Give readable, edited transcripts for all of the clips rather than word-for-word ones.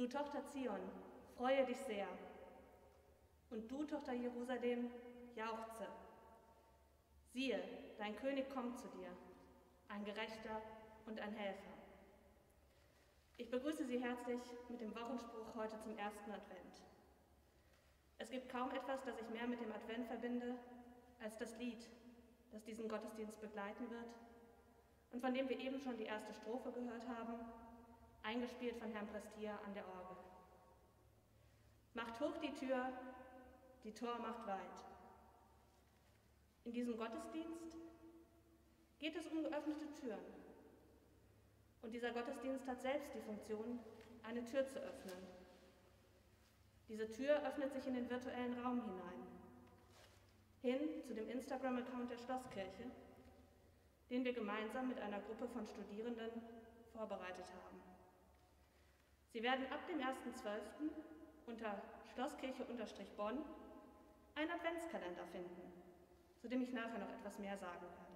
Du Tochter Zion, freue dich sehr. Und du, Tochter Jerusalem, jauchze. Siehe, dein König kommt zu dir, ein Gerechter und ein Helfer. Ich begrüße Sie herzlich mit dem Wochenspruch heute zum ersten Advent. Es gibt kaum etwas, das ich mehr mit dem Advent verbinde, als das Lied, das diesen Gottesdienst begleiten wird und von dem wir eben schon die erste Strophe gehört haben, eingespielt von Herrn Prestier an der Orgel. Macht hoch die Tor macht weit. In diesem Gottesdienst geht es um geöffnete Türen. Und dieser Gottesdienst hat selbst die Funktion, eine Tür zu öffnen. Diese Tür öffnet sich in den virtuellen Raum hinein, hin zu dem Instagram-Account der Schlosskirche, den wir gemeinsam mit einer Gruppe von Studierenden vorbereitet haben. Sie werden ab dem 1.12. unter Schlosskirche-Bonn einen Adventskalender finden, zu dem ich nachher noch etwas mehr sagen werde.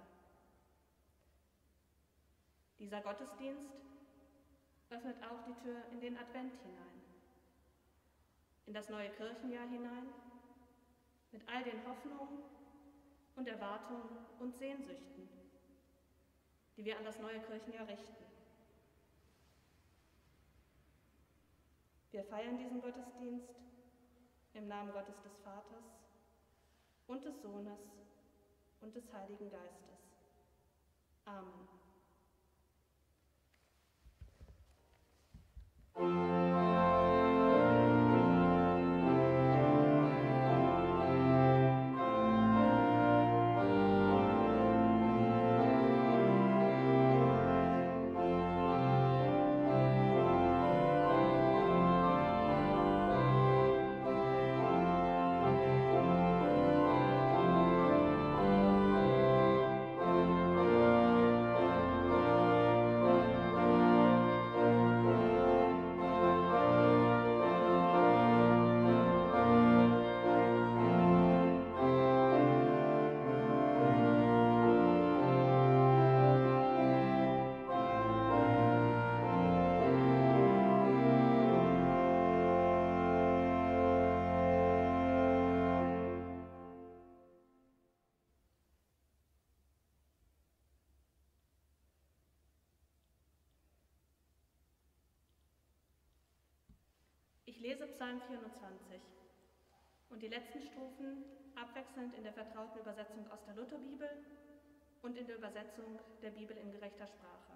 Dieser Gottesdienst öffnet auch die Tür in den Advent hinein, in das neue Kirchenjahr hinein, mit all den Hoffnungen und Erwartungen und Sehnsüchten, die wir an das neue Kirchenjahr richten. Wir feiern diesen Gottesdienst im Namen Gottes des Vaters und des Sohnes und des Heiligen Geistes. Amen. Ich lese Psalm 24 und die letzten Strophen abwechselnd in der vertrauten Übersetzung aus der Lutherbibel und in der Übersetzung der Bibel in gerechter Sprache.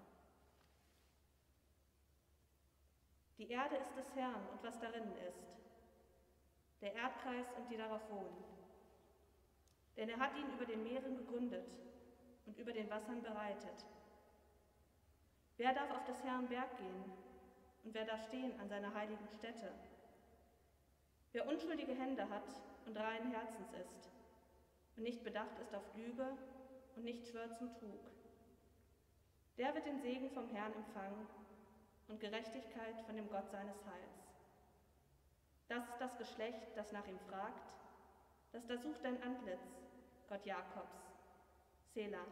Die Erde ist des Herrn und was darin ist, der Erdkreis und die darauf wohnen. Denn er hat ihn über den Meeren gegründet und über den Wassern bereitet. Wer darf auf des Herrn Berg gehen und wer darf stehen an seiner heiligen Stätte? Wer unschuldige Hände hat und reinen Herzens ist und nicht bedacht ist auf Lüge und nicht schwört zum Trug, der wird den Segen vom Herrn empfangen und Gerechtigkeit von dem Gott seines Heils. Das ist das Geschlecht, das nach ihm fragt, das da sucht dein Antlitz, Gott Jakobs. Selah.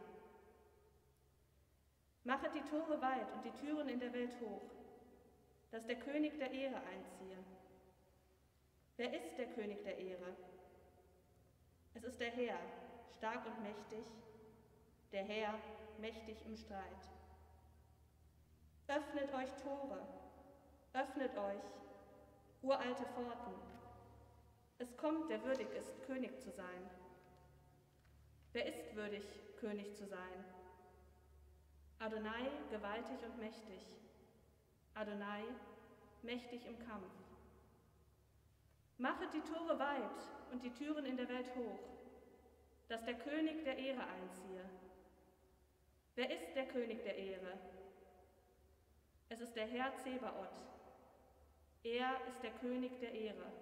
Machet die Tore weit und die Türen in der Welt hoch, dass der König der Ehre einziehe. Wer ist der König der Ehre? Es ist der Herr, stark und mächtig, der Herr, mächtig im Streit. Öffnet euch Tore, öffnet euch, uralte Pforten. Es kommt, der würdig ist, König zu sein. Wer ist würdig, König zu sein? Adonai, gewaltig und mächtig. Adonai, mächtig im Kampf. Machet die Tore weit und die Türen in der Welt hoch, dass der König der Ehre einziehe. Wer ist der König der Ehre? Es ist der Herr Zebaoth. Er ist der König der Ehre.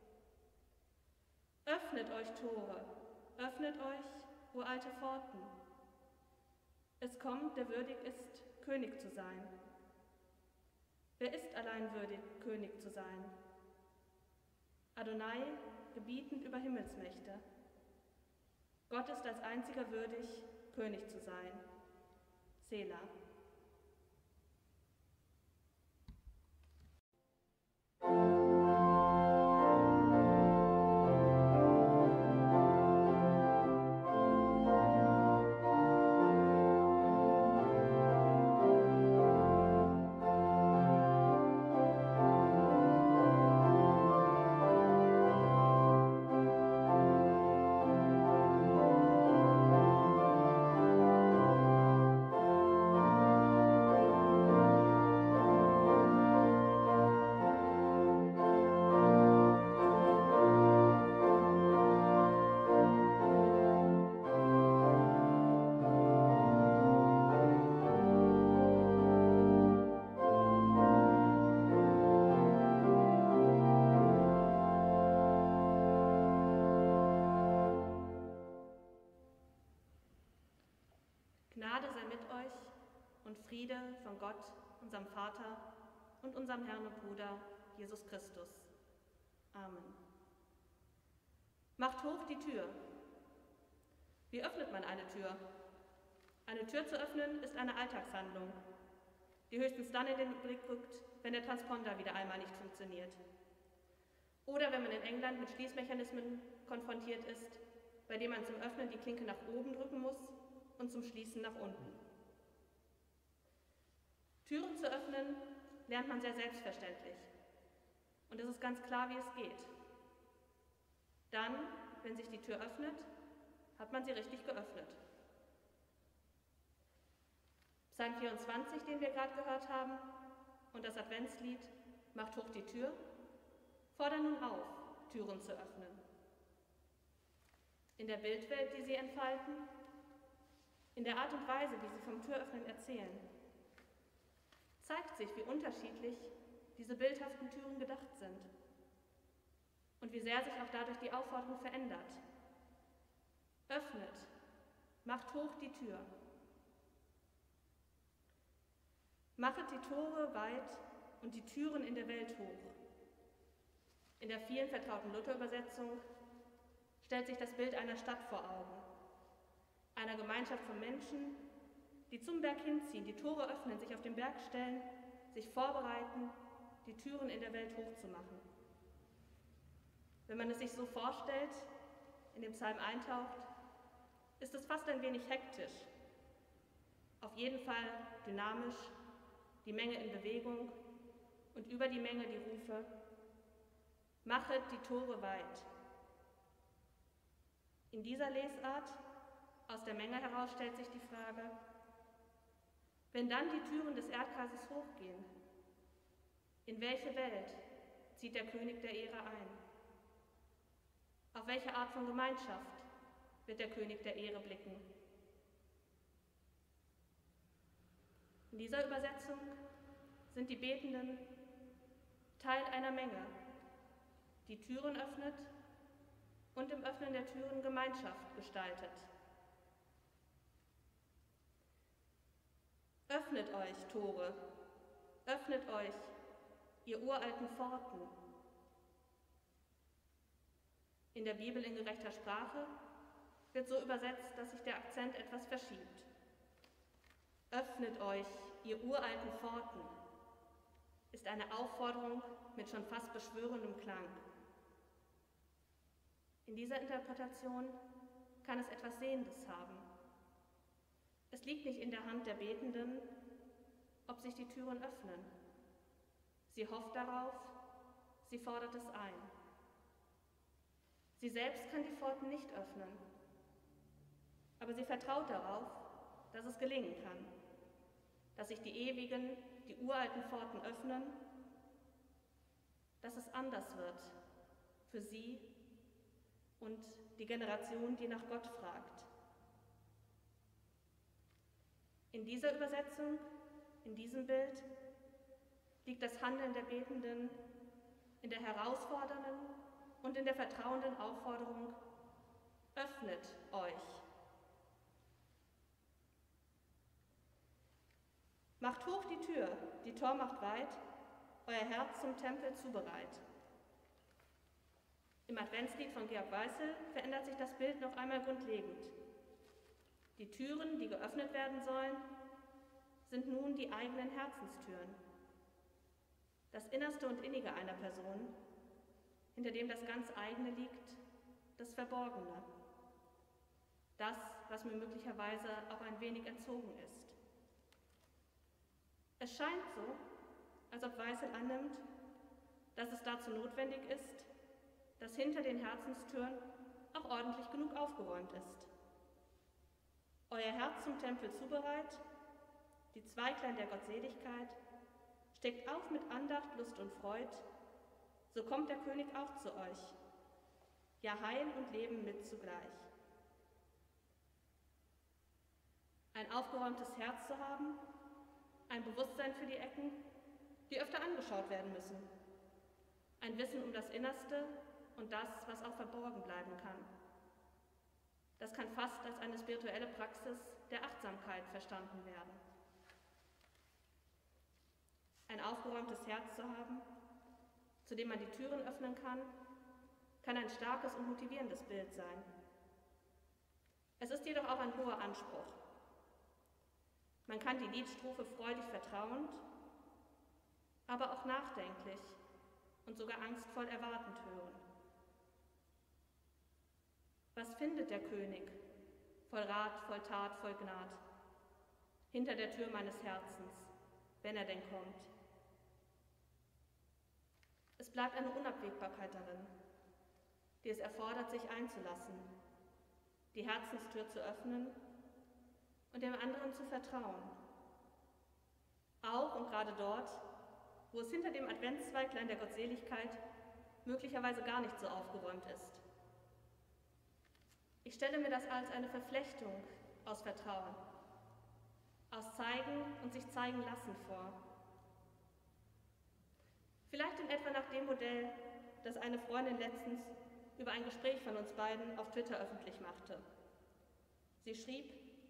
Öffnet euch Tore, öffnet euch, uralte Pforten. Es kommt, der würdig ist, König zu sein. Wer ist allein würdig, König zu sein? Adonai, gebietend über Himmelsmächte. Gott ist als einziger würdig, König zu sein. Selah. sei mit euch und Friede von Gott, unserem Vater und unserem Herrn und Bruder, Jesus Christus. Amen. Macht hoch die Tür. Wie öffnet man eine Tür? Eine Tür zu öffnen ist eine Alltagshandlung, die höchstens dann in den Blick rückt, wenn der Transponder wieder einmal nicht funktioniert. Oder wenn man in England mit Schließmechanismen konfrontiert ist, bei denen man zum Öffnen die Klinke nach oben drücken muss und zum Schließen nach unten. Türen zu öffnen lernt man sehr selbstverständlich. Und es ist ganz klar, wie es geht. Dann, wenn sich die Tür öffnet, hat man sie richtig geöffnet. Psalm 24, den wir gerade gehört haben, und das Adventslied Macht hoch die Tür, fordern nun auf, Türen zu öffnen. In der Bildwelt, die sie entfalten, in der Art und Weise, wie sie vom Türöffnen erzählen, zeigt sich, wie unterschiedlich diese bildhaften Türen gedacht sind und wie sehr sich auch dadurch die Aufforderung verändert. Öffnet, macht hoch die Tür. Machet die Tore weit und die Türen in der Welt hoch. In der vielen vertrauten Luther-Übersetzung stellt sich das Bild einer Stadt vor Augen, einer Gemeinschaft von Menschen, die zum Berg hinziehen, die Tore öffnen, sich auf den Berg stellen, sich vorbereiten, die Türen in der Welt hochzumachen. Wenn man es sich so vorstellt, in dem Psalm eintaucht, ist es fast ein wenig hektisch, auf jeden Fall dynamisch, die Menge in Bewegung und über die Menge die Rufe: Machet die Tore weit. In dieser Lesart aus der Menge heraus stellt sich die Frage: Wenn dann die Türen des Erdkreises hochgehen, in welche Welt zieht der König der Ehre ein? Auf welche Art von Gemeinschaft wird der König der Ehre blicken? In dieser Übersetzung sind die Betenden Teil einer Menge, die Türen öffnet und im Öffnen der Türen Gemeinschaft gestaltet. Öffnet euch, Tore, öffnet euch, ihr uralten Pforten. In der Bibel in gerechter Sprache wird so übersetzt, dass sich der Akzent etwas verschiebt. Öffnet euch, ihr uralten Pforten, ist eine Aufforderung mit schon fast beschwörendem Klang. In dieser Interpretation kann es etwas Sehendes haben. Es liegt nicht in der Hand der Betenden, ob sich die Türen öffnen. Sie hofft darauf, sie fordert es ein. Sie selbst kann die Pforten nicht öffnen, aber sie vertraut darauf, dass es gelingen kann, dass sich die ewigen, die uralten Pforten öffnen, dass es anders wird für sie und die Generation, die nach Gott fragt. In dieser Übersetzung, in diesem Bild, liegt das Handeln der Betenden in der herausfordernden und in der vertrauenden Aufforderung: Öffnet euch. Macht hoch die Tür, die Tor macht weit, euer Herz zum Tempel zubereit. Im Adventslied von Georg Weißel verändert sich das Bild noch einmal grundlegend. Die Türen, die geöffnet werden sollen, sind nun die eigenen Herzenstüren. Das Innerste und Innige einer Person, hinter dem das ganz eigene liegt, das Verborgene. Das, was mir möglicherweise auch ein wenig entzogen ist. Es scheint so, als ob Weißel annimmt, dass es dazu notwendig ist, dass hinter den Herzenstüren auch ordentlich genug aufgeräumt ist. Euer Herz zum Tempel zubereit, die Zweiglein der Gottseligkeit, steckt auf mit Andacht, Lust und Freud, so kommt der König auch zu euch, ja Heil und Leben mit zugleich. Ein aufgeräumtes Herz zu haben, ein Bewusstsein für die Ecken, die öfter angeschaut werden müssen, ein Wissen um das Innerste und das, was auch verborgen bleiben kann. Das kann fast als eine spirituelle Praxis der Achtsamkeit verstanden werden. Ein aufgeräumtes Herz zu haben, zu dem man die Türen öffnen kann ein starkes und motivierendes Bild sein. Es ist jedoch auch ein hoher Anspruch. Man kann die Liedstrophe freudig vertrauend, aber auch nachdenklich und sogar angstvoll erwartend hören. Was findet der König, voll Rat, voll Tat, voll Gnad, hinter der Tür meines Herzens, wenn er denn kommt? Es bleibt eine Unabwägbarkeit darin, die es erfordert, sich einzulassen, die Herzenstür zu öffnen und dem anderen zu vertrauen. Auch und gerade dort, wo es hinter dem Adventszweiglein der Gottseligkeit möglicherweise gar nicht so aufgeräumt ist. Ich stelle mir das als eine Verflechtung aus Vertrauen, aus Zeigen und sich zeigen lassen vor. Vielleicht in etwa nach dem Modell, das eine Freundin letztens über ein Gespräch von uns beiden auf Twitter öffentlich machte. Sie schrieb: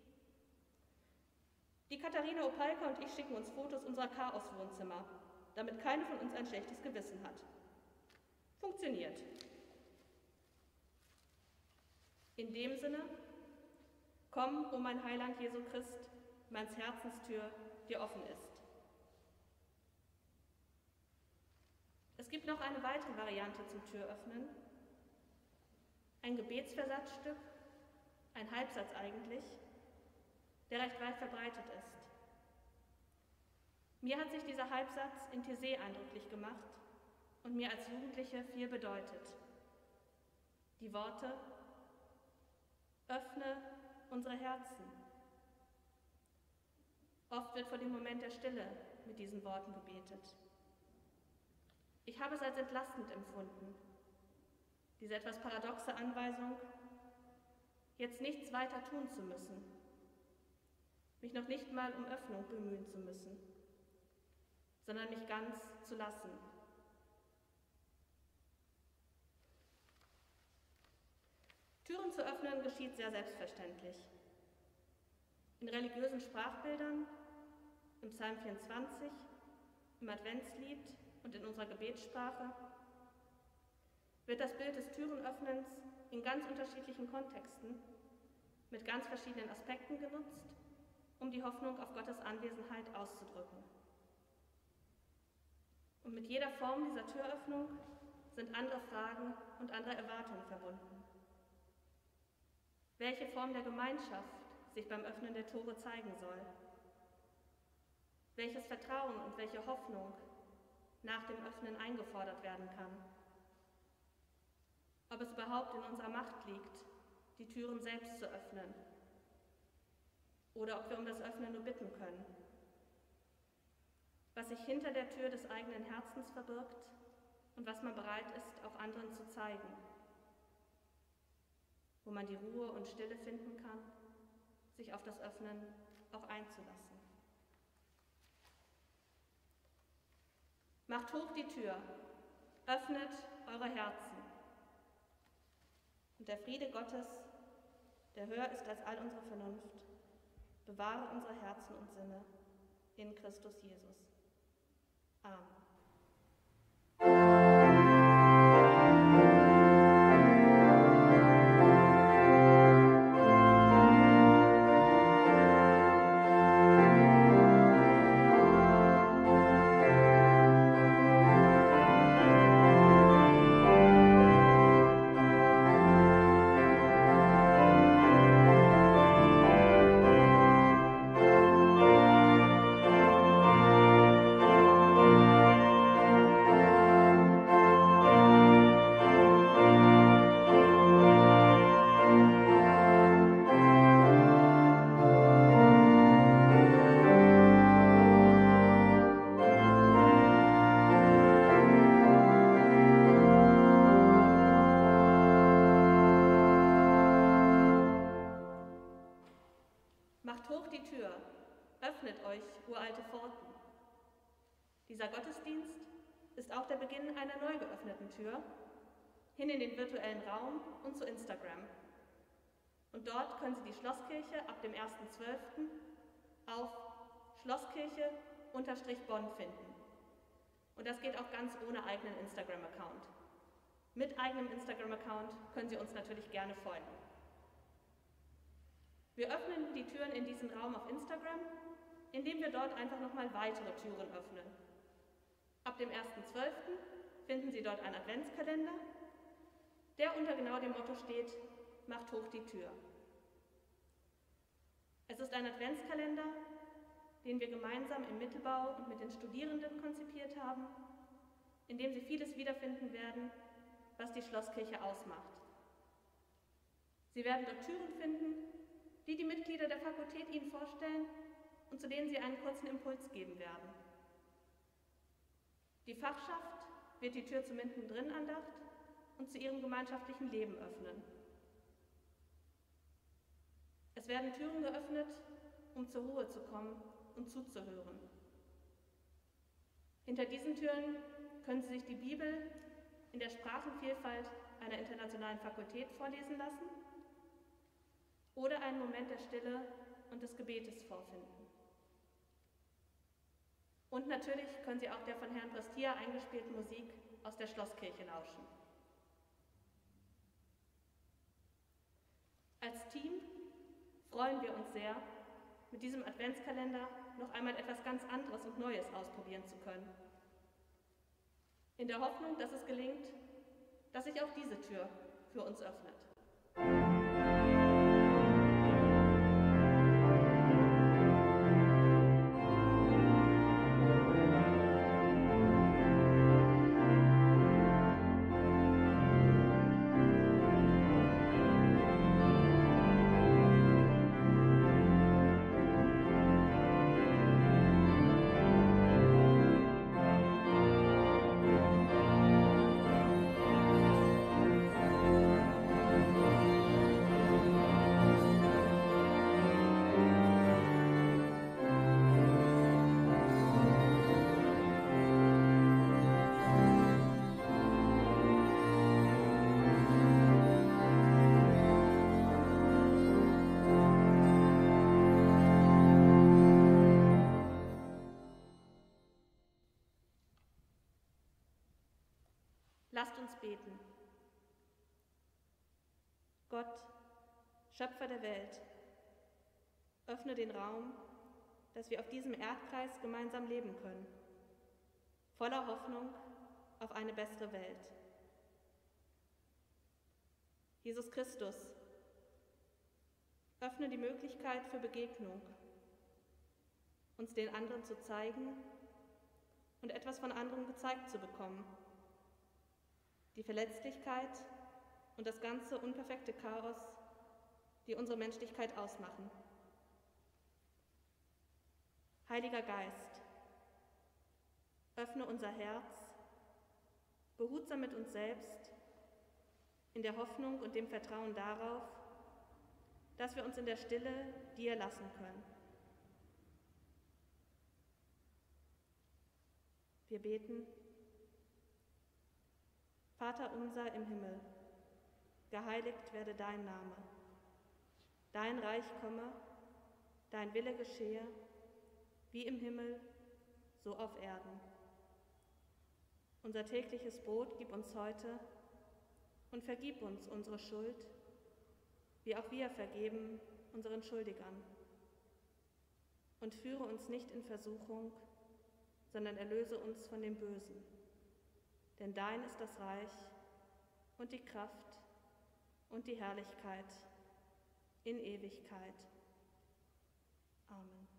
Die Katharina Opalka und ich schicken uns Fotos unserer Chaos-Wohnzimmer, damit keine von uns ein schlechtes Gewissen hat. Funktioniert. In dem Sinne, komm, o mein Heiland Jesu Christ, meins Herzenstür dir offen ist. Es gibt noch eine weitere Variante zum Türöffnen, ein Gebetsversatzstück, ein Halbsatz eigentlich, der recht weit verbreitet ist. Mir hat sich dieser Halbsatz in Taizé eindrücklich gemacht und mir als Jugendliche viel bedeutet. Die Worte: Öffne unsere Herzen. Oft wird vor dem Moment der Stille mit diesen Worten gebetet. Ich habe es als entlastend empfunden, diese etwas paradoxe Anweisung, jetzt nichts weiter tun zu müssen, mich noch nicht mal um Öffnung bemühen zu müssen, sondern mich ganz zu lassen. Türen zu öffnen geschieht sehr selbstverständlich. In religiösen Sprachbildern, im Psalm 24, im Adventslied und in unserer Gebetssprache wird das Bild des Türenöffnens in ganz unterschiedlichen Kontexten mit ganz verschiedenen Aspekten genutzt, um die Hoffnung auf Gottes Anwesenheit auszudrücken. Und mit jeder Form dieser Türöffnung sind andere Fragen und andere Erwartungen verbunden. Welche Form der Gemeinschaft sich beim Öffnen der Tore zeigen soll? Welches Vertrauen und welche Hoffnung nach dem Öffnen eingefordert werden kann? Ob es überhaupt in unserer Macht liegt, die Türen selbst zu öffnen, oder ob wir um das Öffnen nur bitten können. Was sich hinter der Tür des eigenen Herzens verbirgt und was man bereit ist, auch anderen zu zeigen. Wo man die Ruhe und Stille finden kann, sich auf das Öffnen auch einzulassen. Macht hoch die Tür, öffnet eure Herzen. Und der Friede Gottes, der höher ist als all unsere Vernunft, bewahre unsere Herzen und Sinne in Christus Jesus. Amen. Macht hoch die Tür, öffnet euch, uralte Pforten. Dieser Gottesdienst ist auch der Beginn einer neu geöffneten Tür hin in den virtuellen Raum und zu Instagram. Und dort können Sie die Schlosskirche ab dem 1.12. auf Schlosskirche-Bonn finden. Und das geht auch ganz ohne eigenen Instagram-Account. Mit eigenem Instagram-Account können Sie uns natürlich gerne folgen. Wir öffnen die Türen in diesen Raum auf Instagram, indem wir dort einfach nochmal weitere Türen öffnen. Ab dem 1.12. finden Sie dort einen Adventskalender, der unter genau dem Motto steht: Macht hoch die Tür. Es ist ein Adventskalender, den wir gemeinsam im Mittelbau und mit den Studierenden konzipiert haben, in dem Sie vieles wiederfinden werden, was die Schlosskirche ausmacht. Sie werden dort Türen finden, die die Mitglieder der Fakultät Ihnen vorstellen und zu denen Sie einen kurzen Impuls geben werden. Die Fachschaft wird die Tür zur Mittendrin-Andacht und zu ihrem gemeinschaftlichen Leben öffnen. Es werden Türen geöffnet, um zur Ruhe zu kommen und zuzuhören. Hinter diesen Türen können Sie sich die Bibel in der Sprachenvielfalt einer internationalen Fakultät vorlesen lassen oder einen Moment der Stille und des Gebetes vorfinden. Und natürlich können Sie auch der von Herrn Prestia eingespielten Musik aus der Schlosskirche lauschen. Als Team freuen wir uns sehr, mit diesem Adventskalender noch einmal etwas ganz anderes und Neues ausprobieren zu können. In der Hoffnung, dass es gelingt, dass sich auch diese Tür für uns öffnet. Lasst uns beten. Gott, Schöpfer der Welt, öffne den Raum, dass wir auf diesem Erdkreis gemeinsam leben können, voller Hoffnung auf eine bessere Welt. Jesus Christus, öffne die Möglichkeit für Begegnung, uns den anderen zu zeigen und etwas von anderen gezeigt zu bekommen. Die Verletzlichkeit und das ganze unperfekte Chaos, die unsere Menschlichkeit ausmachen. Heiliger Geist, öffne unser Herz, behutsam mit uns selbst, in der Hoffnung und dem Vertrauen darauf, dass wir uns in der Stille dir lassen können. Wir beten: Vater unser im Himmel, geheiligt werde dein Name. Dein Reich komme, dein Wille geschehe, wie im Himmel, so auf Erden. Unser tägliches Brot gib uns heute und vergib uns unsere Schuld, wie auch wir vergeben unseren Schuldigern. Und führe uns nicht in Versuchung, sondern erlöse uns von dem Bösen. Denn dein ist das Reich und die Kraft und die Herrlichkeit in Ewigkeit. Amen.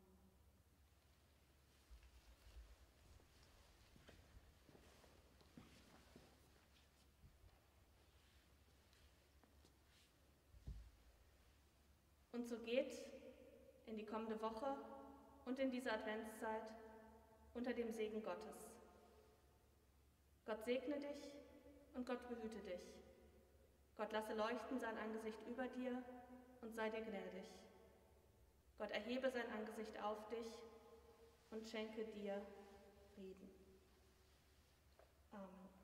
Und so geht in die kommende Woche und in diese Adventszeit unter dem Segen Gottes. Gott segne dich und Gott behüte dich. Gott lasse leuchten sein Angesicht über dir und sei dir gnädig. Gott erhebe sein Angesicht auf dich und schenke dir Frieden. Amen.